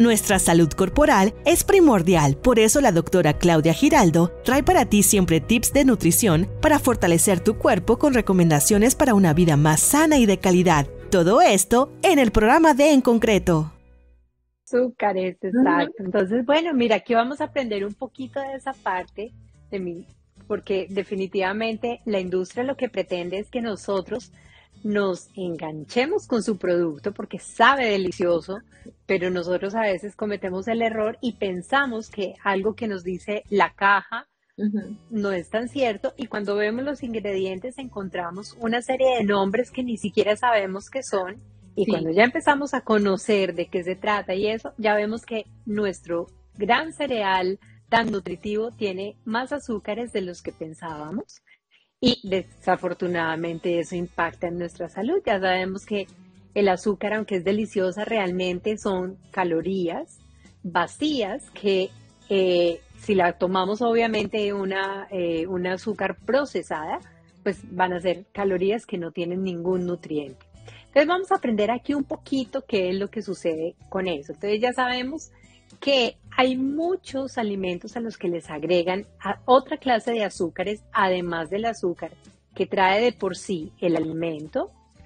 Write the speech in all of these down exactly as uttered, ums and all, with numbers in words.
Nuestra salud corporal es primordial, por eso la doctora Claudia Giraldo trae para ti siempre tips de nutrición para fortalecer tu cuerpo con recomendaciones para una vida más sana y de calidad. Todo esto en el programa de En Concreto. Azúcares, exacto. Entonces, bueno, mira, aquí vamos a aprender un poquito de esa parte de mí, porque definitivamente la industria lo que pretende es que nosotros nos enganchemos con su producto porque sabe delicioso, pero nosotros a veces cometemos el error y pensamos que algo que nos dice la caja uh-huh. no es tan cierto, y cuando vemos los ingredientes encontramos una serie de nombres que ni siquiera sabemos qué son, y sí. cuando ya empezamos a conocer de qué se trata y eso, ya vemos que nuestro gran cereal tan nutritivo tiene más azúcares de los que pensábamos. Y desafortunadamente eso impacta en nuestra salud. Ya sabemos que el azúcar, aunque es deliciosa, realmente son calorías vacías que eh, si la tomamos obviamente una, eh, una azúcar procesada, pues van a ser calorías que no tienen ningún nutriente. Entonces vamos a aprender aquí un poquito qué es lo que sucede con eso. Entonces ya sabemos que hay muchos alimentos a los que les agregan a otra clase de azúcares, además del azúcar que trae de por sí el alimento,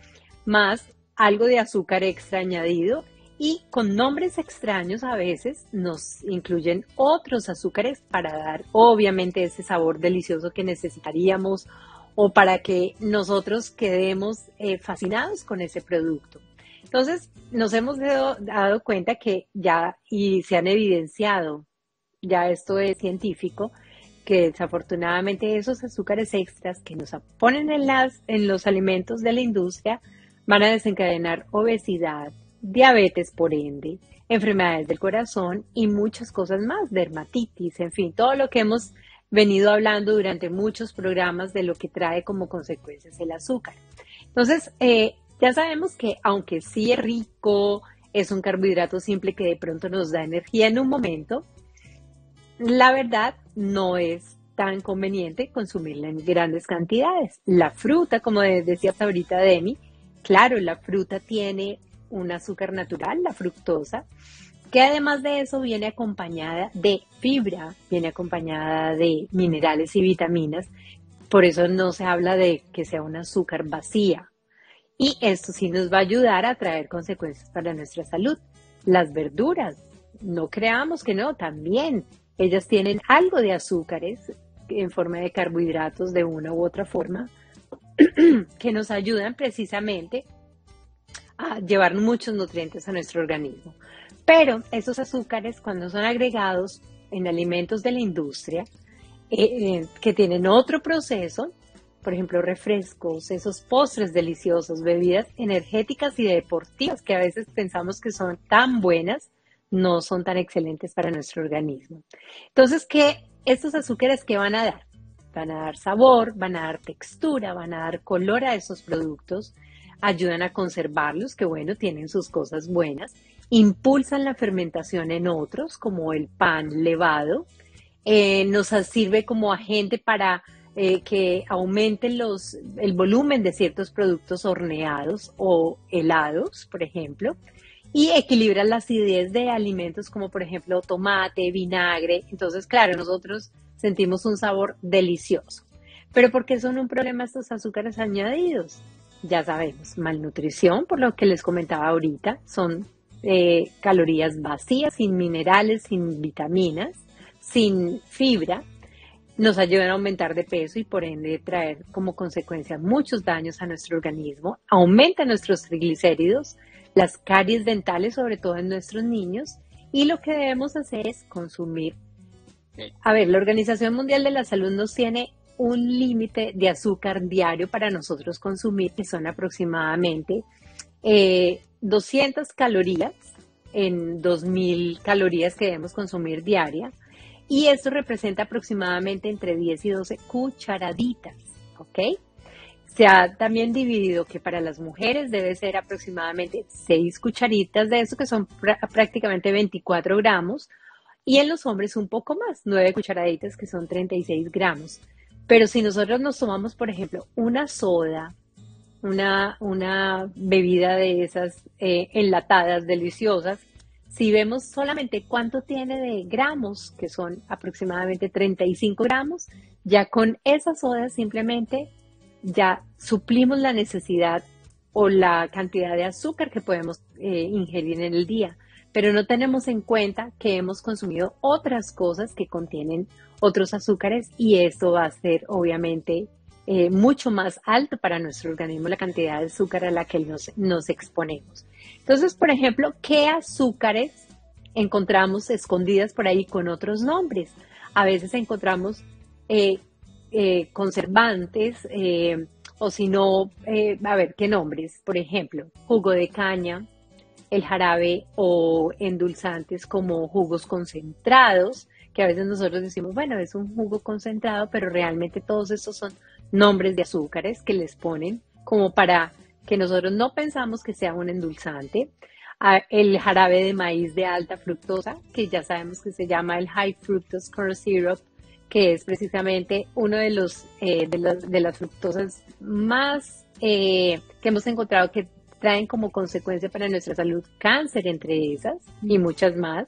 más algo de azúcar extra añadido, y con nombres extraños a veces nos incluyen otros azúcares para dar obviamente ese sabor delicioso que necesitaríamos o para que nosotros quedemos eh, fascinados con ese producto. Entonces, nos hemos dado, dado cuenta que ya, y se han evidenciado, ya esto es científico, que desafortunadamente esos azúcares extras que nos ponen en, las, en los alimentos de la industria van a desencadenar obesidad, diabetes por ende, enfermedades del corazón y muchas cosas más, dermatitis, en fin, todo lo que hemos venido hablando durante muchos programas de lo que trae como consecuencias el azúcar. Entonces, eh, ya sabemos que aunque sí es rico, es un carbohidrato simple que de pronto nos da energía en un momento, la verdad no es tan conveniente consumirla en grandes cantidades. La fruta, como decías ahorita, Demi, claro, la fruta tiene un azúcar natural, la fructosa, que además de eso viene acompañada de fibra, viene acompañada de minerales y vitaminas, por eso no se habla de que sea un azúcar vacía. Y esto sí nos va a ayudar a traer consecuencias para nuestra salud. Las verduras, no creamos que no, también ellas tienen algo de azúcares en forma de carbohidratos de una u otra forma que nos ayudan precisamente a llevar muchos nutrientes a nuestro organismo. Pero esos azúcares, cuando son agregados en alimentos de la industria eh, eh, que tienen otro proceso, por ejemplo, refrescos, esos postres deliciosos, bebidas energéticas y deportivas que a veces pensamos que son tan buenas, no son tan excelentes para nuestro organismo. Entonces, ¿qué estos azúcares qué van a dar? Van a dar sabor, van a dar textura, van a dar color a esos productos, ayudan a conservarlos, que bueno, tienen sus cosas buenas, impulsan la fermentación en otros, como el pan levado, eh, nos sirve como agente para Eh, que aumenten los, el volumen de ciertos productos horneados o helados, por ejemplo, y equilibra la acidez de alimentos como por ejemplo tomate, vinagre. Entonces, claro, nosotros sentimos un sabor delicioso. Pero ¿por qué son un problema estos azúcares añadidos? Ya sabemos, malnutrición, por lo que les comentaba ahorita, son eh, calorías vacías, sin minerales, sin vitaminas, sin fibra. Nos ayudan a aumentar de peso y por ende traer como consecuencia muchos daños a nuestro organismo, aumenta nuestros triglicéridos, las caries dentales, sobre todo en nuestros niños, y lo que debemos hacer es consumir. A ver, la Organización Mundial de la Salud nos tiene un límite de azúcar diario para nosotros consumir, que son aproximadamente eh, doscientas calorías en dos mil calorías que debemos consumir diaria. Y esto representa aproximadamente entre diez y doce cucharaditas, ¿ok? Se ha también dividido que para las mujeres debe ser aproximadamente seis cucharitas de eso, que son pr- prácticamente veinticuatro gramos, y en los hombres un poco más, nueve cucharaditas, que son treinta y seis gramos. Pero si nosotros nos tomamos, por ejemplo, una soda, una, una bebida de esas eh, enlatadas deliciosas, si vemos solamente cuánto tiene de gramos, que son aproximadamente treinta y cinco gramos, ya con esa soda simplemente ya suplimos la necesidad o la cantidad de azúcar que podemos eh, ingerir en el día, pero no tenemos en cuenta que hemos consumido otras cosas que contienen otros azúcares y esto va a ser obviamente eh, mucho más alto para nuestro organismo la cantidad de azúcar a la que nos, nos exponemos. Entonces, por ejemplo, ¿qué azúcares encontramos escondidas por ahí con otros nombres? A veces encontramos eh, eh, conservantes, eh, o si no, eh, a ver, ¿qué nombres? Por ejemplo, jugo de caña, el jarabe o endulzantes como jugos concentrados, que a veces nosotros decimos, bueno, es un jugo concentrado, pero realmente todos estos son nombres de azúcares que les ponen como para que nosotros no pensamos que sea un endulzante. El jarabe de maíz de alta fructosa, que ya sabemos que se llama el High Fructose Corn Syrup, que es precisamente uno de los eh, de, las, de las fructosas más eh, que hemos encontrado que traen como consecuencia para nuestra salud cáncer, entre esas y muchas más.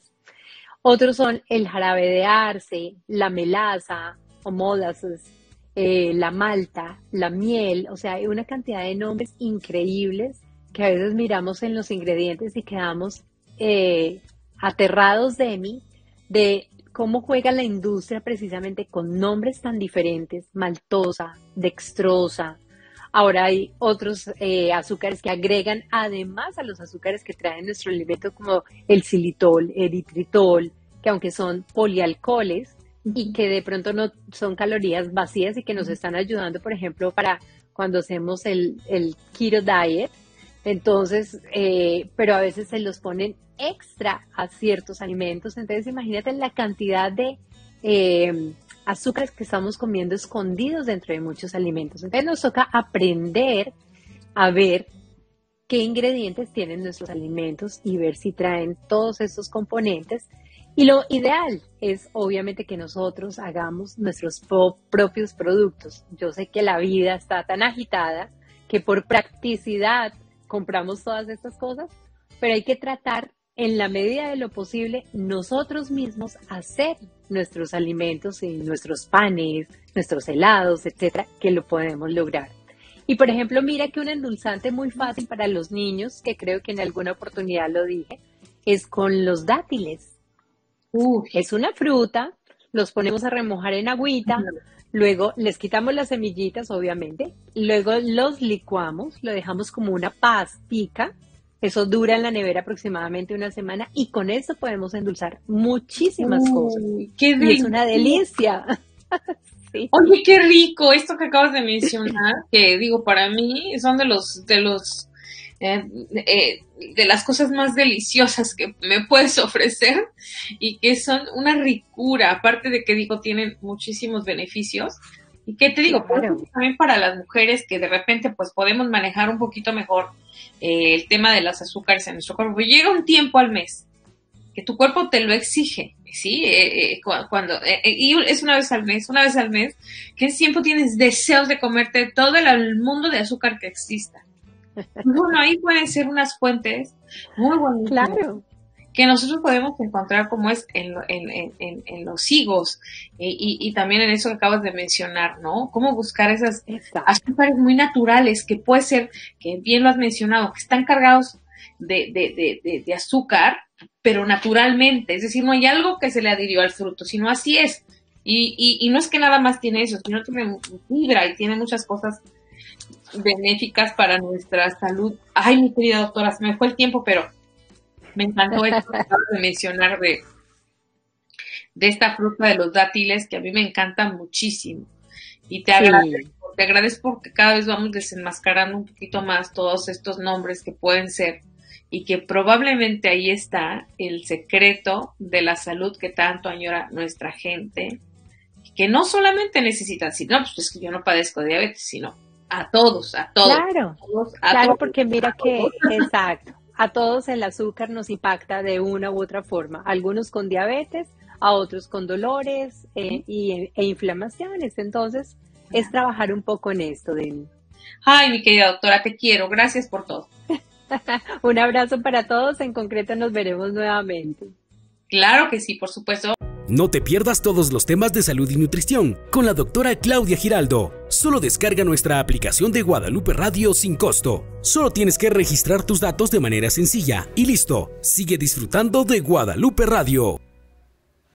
Otros son el jarabe de arce, la melaza o molasses, eh, la malta, la miel, o sea, hay una cantidad de nombres increíbles que a veces miramos en los ingredientes y quedamos eh, aterrados de mí, de cómo juega la industria precisamente con nombres tan diferentes, maltosa, dextrosa. Ahora hay otros eh, azúcares que agregan además a los azúcares que traen nuestro alimento como el xilitol, eritritol, que aunque son polialcoholes y que de pronto no son calorías vacías y que nos están ayudando, por ejemplo, para cuando hacemos el, el keto diet. Entonces, eh, pero a veces se los ponen extra a ciertos alimentos. Entonces, imagínate la cantidad de eh, azúcares que estamos comiendo escondidos dentro de muchos alimentos. Entonces, nos toca aprender a ver qué ingredientes tienen nuestros alimentos y ver si traen todos estos componentes. Y lo ideal es, obviamente, que nosotros hagamos nuestros propios productos. Yo sé que la vida está tan agitada que por practicidad compramos todas estas cosas, pero hay que tratar en la medida de lo posible nosotros mismos hacer nuestros alimentos y nuestros panes, nuestros helados, etcétera, que lo podemos lograr. Y por ejemplo, mira que un endulzante muy fácil para los niños, que creo que en alguna oportunidad lo dije, es con los dátiles. Uh, es una fruta, los ponemos a remojar en agüita, luego les quitamos las semillitas, obviamente, luego los licuamos, lo dejamos como una pastica, eso dura en la nevera aproximadamente una semana y con eso podemos endulzar muchísimas uh, cosas. ¡Qué rico! Y es una delicia. Sí. Oye, qué rico esto que acabas de mencionar, que digo, para mí son de los, de los, eh, eh, de las cosas más deliciosas que me puedes ofrecer y que son una ricura, aparte de que digo, tienen muchísimos beneficios. Y que te digo, claro, también para las mujeres que de repente pues podemos manejar un poquito mejor eh, el tema de las azúcares en nuestro cuerpo. Llega un tiempo al mes que tu cuerpo te lo exige, ¿sí? Eh, eh, cuando eh, y es una vez al mes, una vez al mes, que tiempo tienes deseos de comerte todo el mundo de azúcar que exista. Bueno, ahí pueden ser unas fuentes muy bonitas. Claro. Que nosotros podemos encontrar como es en, en, en, en los higos eh, y, y también en eso que acabas de mencionar, ¿no? Cómo buscar esas Exacto. azúcares muy naturales que puede ser, que bien lo has mencionado, que están cargados de, de, de, de, de azúcar, pero naturalmente, es decir, no hay algo que se le adhirió al fruto, sino así es. Y, y, y no es que nada más tiene eso, sino tiene fibra y tiene muchas cosas benéficas para nuestra salud. Ay, mi querida doctora, se me fue el tiempo, pero me encantó esto que acabas de mencionar de, de esta fruta de los dátiles, que a mí me encanta muchísimo. Y te, sí. agradezco, te agradezco porque cada vez vamos desenmascarando un poquito más todos estos nombres que pueden ser y que probablemente ahí está el secreto de la salud que tanto añora nuestra gente, que no solamente necesitan, sino pues es que yo no padezco de diabetes, sino a todos, a todos. Claro, a todos, a claro, todos, porque mira que, exacto. A todos el azúcar nos impacta de una u otra forma, algunos con diabetes, a otros con dolores eh, y, e inflamaciones. Entonces, es trabajar un poco en esto, Deni. Ay, mi querida doctora, te quiero. Gracias por todo. Un abrazo para todos, en concreto nos veremos nuevamente. Claro que sí, por supuesto. No te pierdas todos los temas de salud y nutrición con la doctora Claudia Giraldo. Solo descarga nuestra aplicación de Guadalupe Radio sin costo. Solo tienes que registrar tus datos de manera sencilla y listo. Sigue disfrutando de Guadalupe Radio.